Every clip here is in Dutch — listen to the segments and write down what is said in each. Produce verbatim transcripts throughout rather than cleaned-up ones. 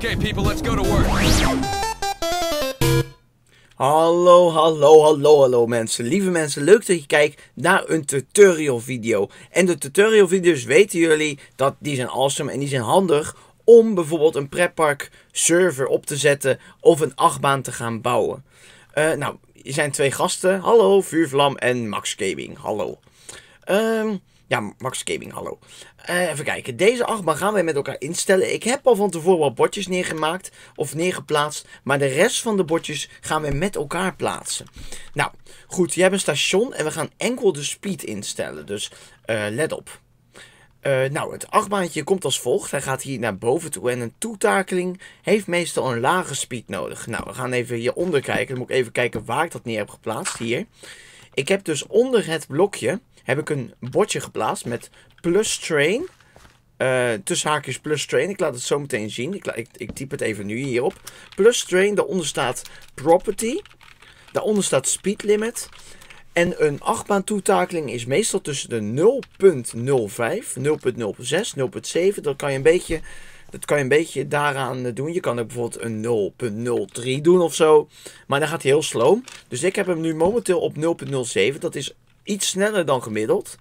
Okay, people, let's go to work. Hallo, hallo, hallo, hallo mensen. Lieve mensen, leuk dat je kijkt naar een tutorial video. En de tutorial video's weten jullie dat die zijn awesome en die zijn handig om bijvoorbeeld een pretpark server op te zetten of een achtbaan te gaan bouwen. Uh, nou, er zijn twee gasten. Hallo, Vuurvlam en Max Gaming. Hallo. Um, ja, Max Gaming, hallo. Uh, even kijken. Deze achtbaan gaan wij met elkaar instellen. Ik heb al van tevoren wat bordjes neergemaakt of neergeplaatst. Maar de rest van de bordjes gaan we met elkaar plaatsen. Nou, goed. Je hebt een station en we gaan enkel de speed instellen. Dus uh, let op. Uh, nou, het achtbaantje komt als volgt. Hij gaat hier naar boven toe en een toetakeling heeft meestal een lage speed nodig. Nou, we gaan even hieronder kijken. Dan moet ik even kijken waar ik dat neer heb geplaatst. Hier. Ik heb dus onder het blokje heb ik een bordje geplaatst met plus train. Uh, tussen haakjes plus train. Ik laat het zo meteen zien. Ik, ik, ik typ het even nu hierop. Plus train. Daaronder staat property. Daaronder staat speed limit. En een achtbaan toetakeling is meestal tussen de nul punt nul vijf, nul punt nul zes, nul punt zeven. Dat kan je een beetje, dat kan je een beetje daaraan doen. Je kan ook bijvoorbeeld een nul punt nul drie doen of zo. Maar dan gaat hij heel sloom. Dus ik heb hem nu momenteel op nul punt nul zeven. Dat is iets sneller dan gemiddeld.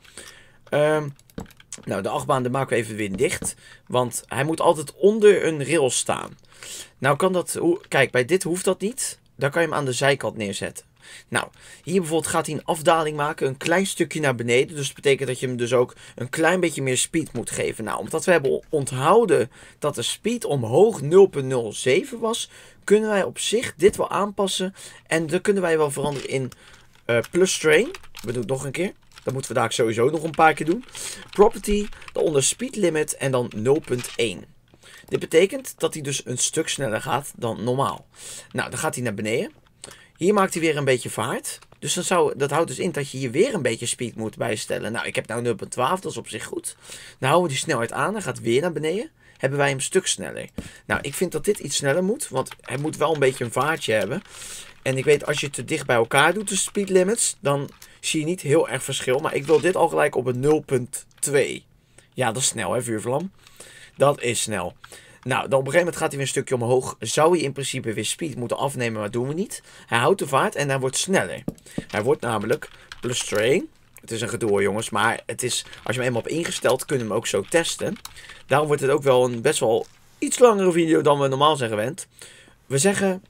Um, nou, de achtbaan, daar maken we even weer dicht. Want hij moet altijd onder een rail staan. Nou kan dat, kijk, bij dit hoeft dat niet. Dan kan je hem aan de zijkant neerzetten. Nou, hier bijvoorbeeld gaat hij een afdaling maken, een klein stukje naar beneden. Dus dat betekent dat je hem dus ook een klein beetje meer speed moet geven. Nou, omdat we hebben onthouden dat de speed omhoog nul punt nul zeven was, kunnen wij op zich dit wel aanpassen. En dan kunnen wij wel veranderen in uh, plus train. We doen het nog een keer. Dat moeten we daar sowieso nog een paar keer doen. Property, daaronder speed limit en dan nul punt één. Dit betekent dat hij dus een stuk sneller gaat dan normaal. Nou, dan gaat hij naar beneden. Hier maakt hij weer een beetje vaart. Dus dan zou, dat houdt dus in dat je hier weer een beetje speed moet bijstellen. Nou, ik heb nou nul punt twaalf, dat is op zich goed. Dan houden we die snelheid aan, hij gaat weer naar beneden. Hebben wij hem een stuk sneller. Nou, ik vind dat dit iets sneller moet, want hij moet wel een beetje een vaartje hebben. En ik weet, als je het te dicht bij elkaar doet, de speed limits, dan zie je niet heel erg verschil. Maar ik wil dit al gelijk op een nul punt twee. Ja, dat is snel, hè, Vuurvlam? Dat is snel. Nou, dan op een gegeven moment gaat hij weer een stukje omhoog. Zou hij in principe weer speed moeten afnemen, maar dat doen we niet. Hij houdt de vaart en hij wordt sneller. Hij wordt namelijk plus train. Het is een gedoe, jongens, maar het is, als je hem eenmaal hebt ingesteld, kunnen we hem ook zo testen. Daarom wordt het ook wel een best wel iets langere video dan we normaal zijn gewend. We zeggen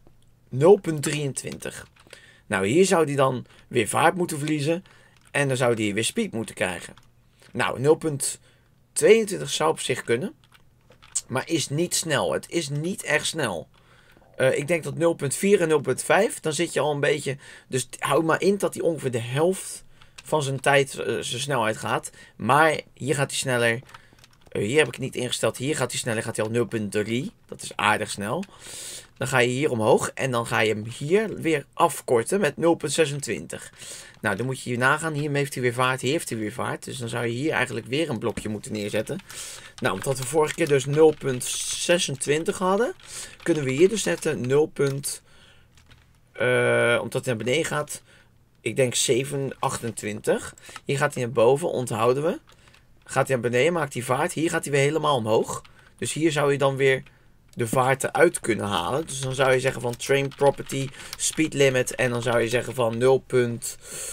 nul punt drieëntwintig. Nou, hier zou hij dan weer vaart moeten verliezen. En dan zou hij weer speed moeten krijgen. Nou, nul punt tweeëntwintig zou op zich kunnen. Maar is niet snel. Het is niet echt snel. Uh, ik denk dat nul punt vier en nul punt vijf. Dan zit je al een beetje. Dus houd maar in dat hij ongeveer de helft van zijn tijd uh, zijn snelheid gaat. Maar hier gaat hij sneller. Uh, hier heb ik het niet ingesteld. Hier gaat hij sneller. Gaat hij al nul punt drie. Dat is aardig snel. Dan ga je hier omhoog. En dan ga je hem hier weer afkorten met nul punt zesentwintig. Nou, dan moet je hier nagaan. Hier heeft hij weer vaart. Hier heeft hij weer vaart. Dus dan zou je hier eigenlijk weer een blokje moeten neerzetten. Nou, omdat we vorige keer dus nul punt zesentwintig hadden, kunnen we hier dus zetten nul. Uh, omdat hij naar beneden gaat. Ik denk zeven komma achtentwintig. Hier gaat hij naar boven, onthouden we. Gaat hij naar beneden, maakt hij vaart. Hier gaat hij weer helemaal omhoog. Dus hier zou je dan weer de vaart eruit kunnen halen. Dus dan zou je zeggen van train property, speed limit. En dan zou je zeggen van nul punt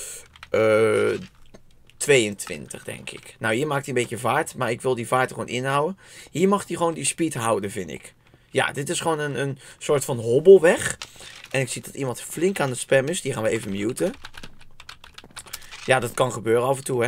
tweeëntwintig, denk ik. Nou, hier maakt hij een beetje vaart. Maar ik wil die vaart er gewoon inhouden. Hier mag hij gewoon die speed houden, vind ik. Ja, dit is gewoon een, een soort van hobbelweg. En ik zie dat iemand flink aan het spammen is. Die gaan we even muten. Ja, dat kan gebeuren af en toe, hè.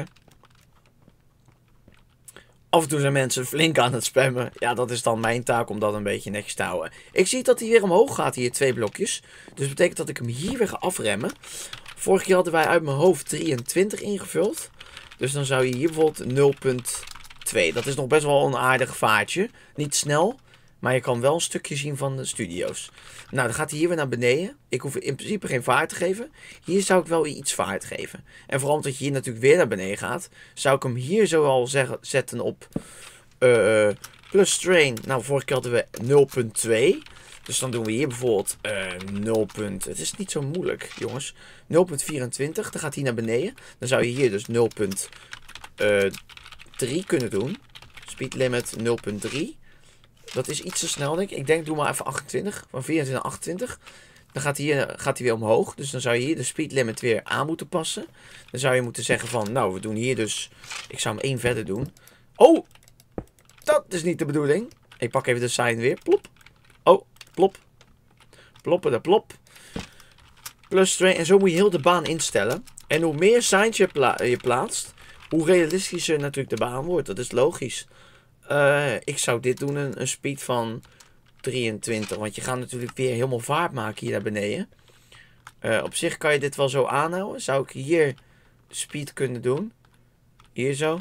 Af en toe zijn mensen flink aan het spammen. Ja, dat is dan mijn taak om dat een beetje netjes te houden. Ik zie dat hij weer omhoog gaat, hier twee blokjes. Dus dat betekent dat ik hem hier weer ga afremmen. Vorige keer hadden wij uit mijn hoofd drieëntwintig ingevuld. Dus dan zou je hier bijvoorbeeld nul punt twee. Dat is nog best wel een aardig vaartje. Niet snel, maar je kan wel een stukje zien van de studio's. Nou, dan gaat hij hier weer naar beneden. Ik hoef in principe geen vaart te geven. Hier zou ik wel iets vaart geven. En vooral omdat je hier natuurlijk weer naar beneden gaat, zou ik hem hier zo al zeggen, zetten op uh, plus train. Nou, vorige keer hadden we nul punt twee. Dus dan doen we hier bijvoorbeeld uh, nul. Het is niet zo moeilijk, jongens. nul punt vierentwintig. Dan gaat hij naar beneden. Dan zou je hier dus nul punt drie kunnen doen. Speed limit nul punt drie. Dat is iets te snel, denk ik. Ik denk, doe maar even achtentwintig. Van vierentwintig naar achtentwintig. Dan gaat hij, hier, gaat hij weer omhoog. Dus dan zou je hier de speed limit weer aan moeten passen. Dan zou je moeten zeggen van, nou, we doen hier dus... Ik zou hem één verder doen. Oh! Dat is niet de bedoeling. Ik pak even de sign weer. Plop. Oh, plop. Ploppen de plop. Plus twee. En zo moet je heel de baan instellen. En hoe meer signs je, pla je plaatst, hoe realistischer natuurlijk de baan wordt. Dat is logisch. Uh, ik zou dit doen, een, een speed van drieëntwintig. Want je gaat natuurlijk weer helemaal vaart maken hier naar beneden. Uh, op zich kan je dit wel zo aanhouden. Zou ik hier de speed kunnen doen. Hier zo.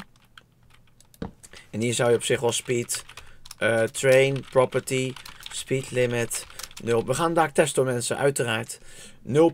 En hier zou je op zich wel speed, uh, train, property, speed limit, nul. We gaan daar testen door mensen, uiteraard. nul.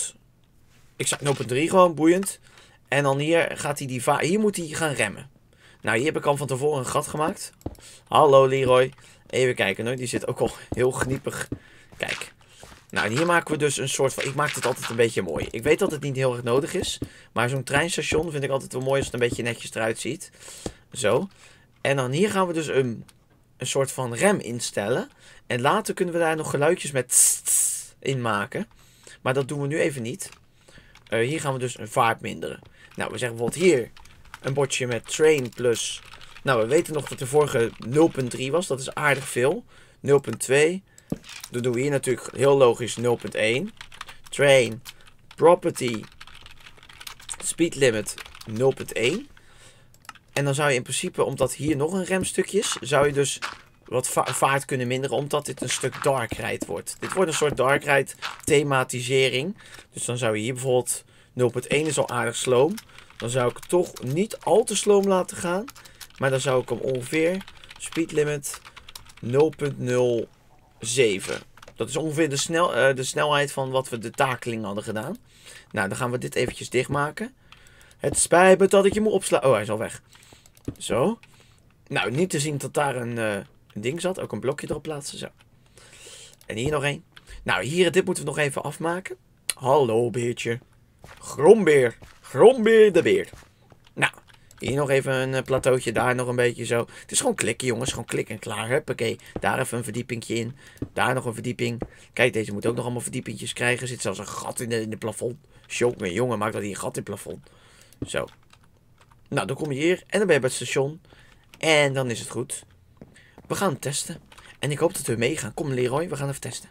Ik zeg nul punt drie gewoon, boeiend. En dan hier gaat hij die va hier moet hij gaan remmen. Nou, hier heb ik al van tevoren een gat gemaakt. Hallo Leroy. Even kijken, hoor. Die zit ook al heel gniepig. Kijk. Nou, hier maken we dus een soort van... Ik maak het altijd een beetje mooi. Ik weet dat het niet heel erg nodig is. Maar zo'n treinstation vind ik altijd wel mooi als het een beetje netjes eruit ziet. Zo. En dan hier gaan we dus een, een soort van rem instellen. En later kunnen we daar nog geluidjes met tss, tss in maken. Maar dat doen we nu even niet. Uh, hier gaan we dus een vaart minderen. Nou, we zeggen bijvoorbeeld hier een bordje met train plus... Nou, we weten nog dat de vorige nul punt drie was. Dat is aardig veel. nul punt twee. Dan doen we hier natuurlijk heel logisch nul punt één. Train, property, speed limit nul punt één. En dan zou je in principe, omdat hier nog een remstukje is, zou je dus wat va vaart kunnen minderen, omdat dit een stuk dark ride wordt. Dit wordt een soort dark ride thematisering. Dus dan zou je hier bijvoorbeeld nul punt één is al aardig sloom. Dan zou ik het toch niet al te sloom laten gaan. Maar dan zou ik hem ongeveer speed limit nul punt nul zeven. Dat is ongeveer de, snel, uh, de snelheid van wat we de takeling hadden gedaan. Nou, dan gaan we dit eventjes dichtmaken. Het spijt me dat ik je moet opslaan. Oh, hij is al weg. Zo. Nou, niet te zien dat daar een, uh, een ding zat. Ook een blokje erop plaatsen. Zo. En hier nog één. Nou, hier, dit moeten we nog even afmaken. Hallo, beertje. Grombeer. Grombeer de beer. Nou, hier nog even een uh, plateautje. Daar nog een beetje zo. Het is gewoon klikken, jongens. Gewoon klikken en klaar. Huppakee. Daar even een verdiepingje in. Daar nog een verdieping. Kijk, deze moet ook nog allemaal verdiepingjes krijgen. Er zit zelfs een gat in de, in de plafond. Jongen, jongen, maak dat hier een gat in het plafond. Zo. Nou, dan kom je hier. En dan ben je bij het station. En dan is het goed. We gaan het testen. En ik hoop dat we meegaan. Kom Leroy, we gaan even testen.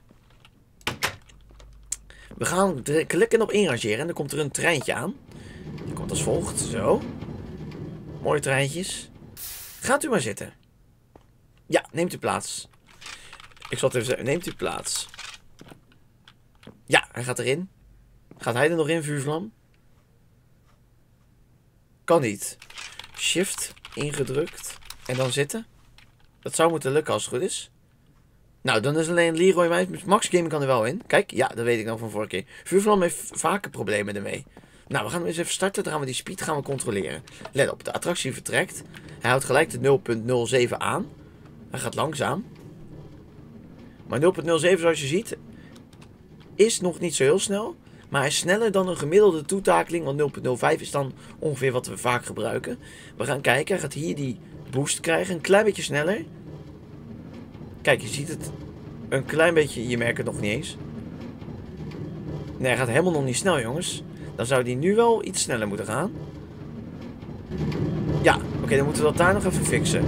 We gaan klikken op inrangeren. En dan komt er een treintje aan. Die komt als volgt. Zo. Mooie treintjes. Gaat u maar zitten. Ja, neemt u plaats. Ik zal het even zeggen. Neemt u plaats. Ja, hij gaat erin. Gaat hij er nog in, vuurvlam? Kan niet. Shift ingedrukt. En dan zitten. Dat zou moeten lukken als het goed is. Nou, dan is alleen Leroy Wijs. Max Gaming kan er wel in. Kijk, ja, dat weet ik nog van vorige keer. Vuurvlam heeft vaker problemen ermee. Nou, we gaan hem eens even starten. Dan gaan we die speed gaan we controleren. Let op, de attractie vertrekt. Hij houdt gelijk de nul punt nul zeven aan. Hij gaat langzaam. Maar nul punt nul zeven, zoals je ziet, is nog niet zo heel snel. Maar hij is sneller dan een gemiddelde toetakeling. Want nul punt nul vijf is dan ongeveer wat we vaak gebruiken. We gaan kijken. Hij gaat hier die boost krijgen. Een klein beetje sneller. Kijk, je ziet het. Een klein beetje. Je merkt het nog niet eens. Nee, hij gaat helemaal nog niet snel, jongens. Dan zou die nu wel iets sneller moeten gaan. Ja, oké, okay, dan moeten we dat daar nog even fixen.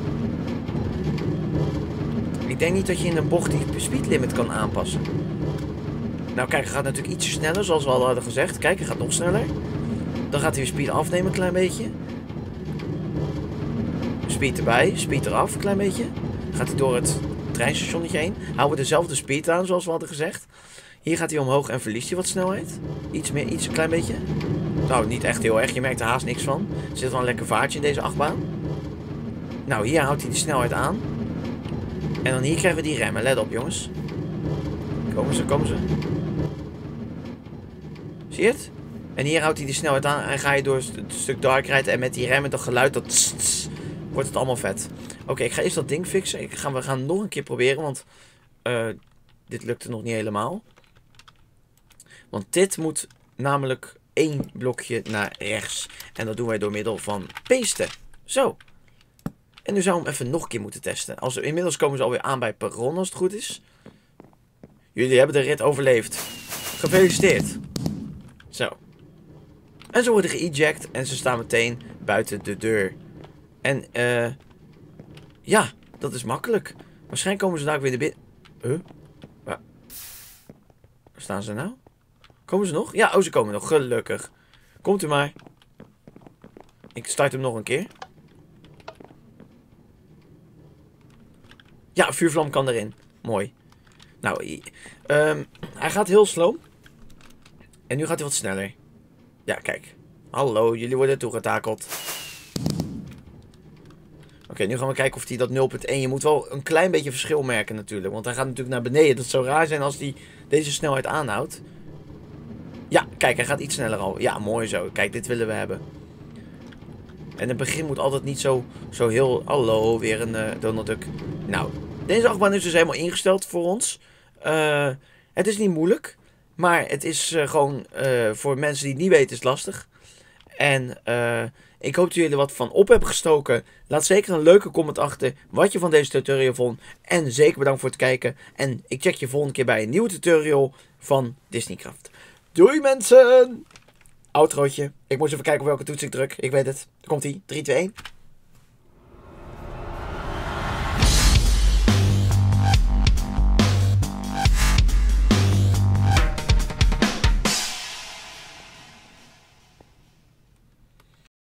Ik denk niet dat je in een bocht die speed limit kan aanpassen. Nou kijk, hij gaat natuurlijk ietsje sneller, zoals we al hadden gezegd. Kijk, hij gaat nog sneller. Dan gaat hij weer speed afnemen, een klein beetje. Speed erbij, speed eraf, een klein beetje. Dan gaat hij door het treinstationnetje heen. Houden we dezelfde speed aan, zoals we hadden gezegd. Hier gaat hij omhoog en verliest hij wat snelheid. Iets meer, iets een klein beetje. Nou, niet echt heel erg, je merkt er haast niks van. Er zit wel een lekker vaartje in deze achtbaan. Nou, hier houdt hij de snelheid aan. En dan hier krijgen we die remmen, let op jongens. Komen ze, komen ze. Zie je het? En hier houdt hij de snelheid aan en ga je door het stuk dark rijden. En met die remmen, dat geluid, dat tss, tss, wordt het allemaal vet. Oké, okay, ik ga eerst dat ding fixen. Ik ga, we gaan het nog een keer proberen, want uh, dit lukte nog niet helemaal. Want dit moet namelijk één blokje naar rechts. En dat doen wij door middel van pasten. Zo. En nu zou we hem even nog een keer moeten testen. Als we, inmiddels komen ze alweer aan bij perron als het goed is. Jullie hebben de rit overleefd. Gefeliciteerd. Zo. En ze worden geëject en ze staan meteen buiten de deur. En eh... Uh, ja, dat is makkelijk. Waarschijnlijk komen ze daar weer naar binnen. Huh? Waar? Waar staan ze nou? Komen ze nog? Ja, oh, ze komen nog. Gelukkig. Komt u maar. Ik start hem nog een keer. Ja, vuurvlam kan erin. Mooi. Nou, um, hij gaat heel slow. En nu gaat hij wat sneller. Ja, kijk. Hallo, jullie worden toegetakeld. Oké, okay, nu gaan we kijken of hij dat nul punt één... Je moet wel een klein beetje verschil merken natuurlijk. Want hij gaat natuurlijk naar beneden. Dat zou raar zijn als hij deze snelheid aanhoudt. Ja, kijk, hij gaat iets sneller al. Ja, mooi zo. Kijk, dit willen we hebben. En het begin moet altijd niet zo, zo heel... Hallo, weer een uh, Donald Duck. Nou, deze achtbaan is dus helemaal ingesteld voor ons. Uh, het is niet moeilijk. Maar het is uh, gewoon uh, voor mensen die het niet weten is lastig. En uh, ik hoop dat jullie er wat van op hebben gestoken. Laat zeker een leuke comment achter wat je van deze tutorial vond. En zeker bedankt voor het kijken. En ik check je volgende keer bij een nieuwe tutorial van Disneycraft. Doei mensen! Outrootje. Ik moet even kijken op welke toets ik druk. Ik weet het. Daar komt ie. drie, twee, één.